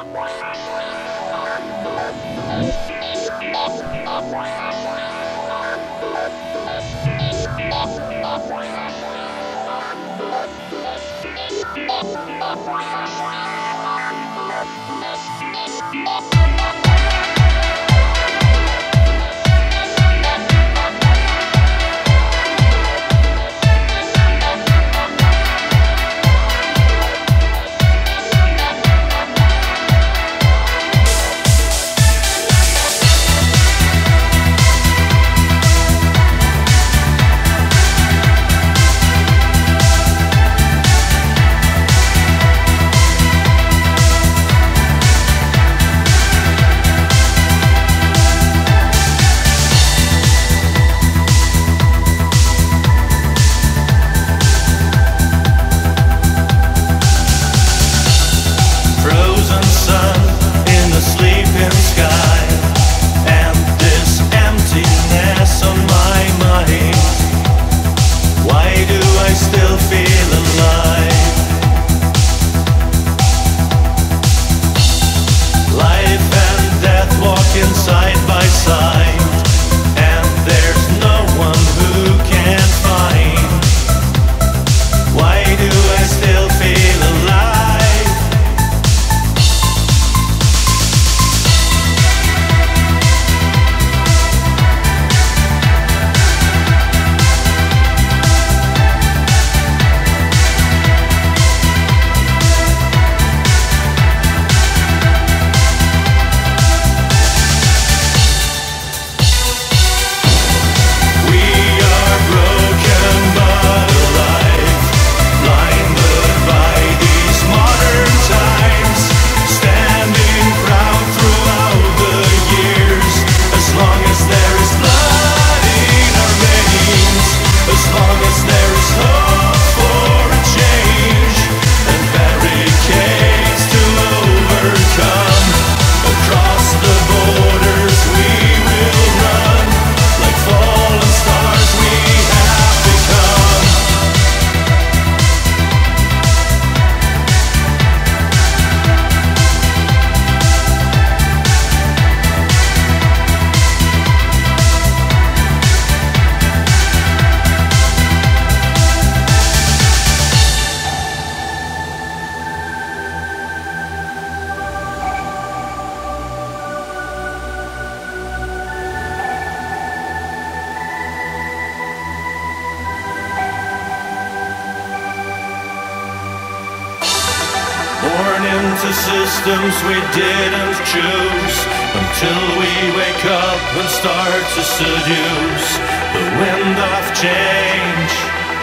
Born into systems we didn't choose, until we wake up and start to seduce the wind of change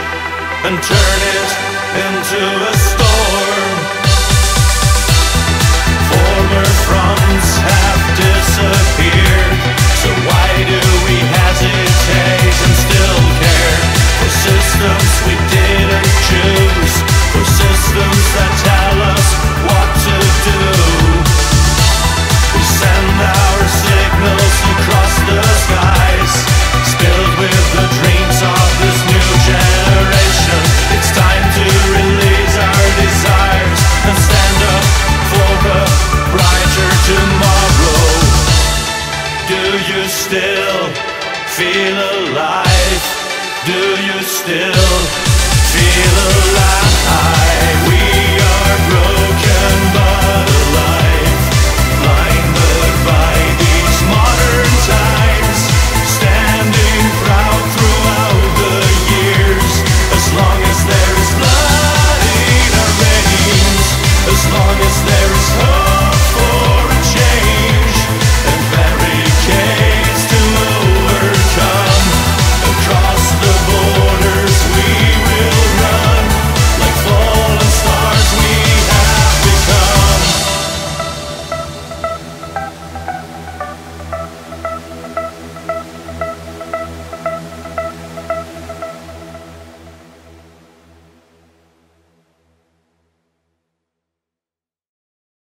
and turn it into a storm. Former fronts have disappeared, so why do we hesitate and still care for systems we didn't choose, for systems that tell us what to do? We send our signals across the skies, spilled with the dreams of this new generation. It's time to release our desires and stand up for a brighter tomorrow. Do you still feel alive? Do you still feel alive?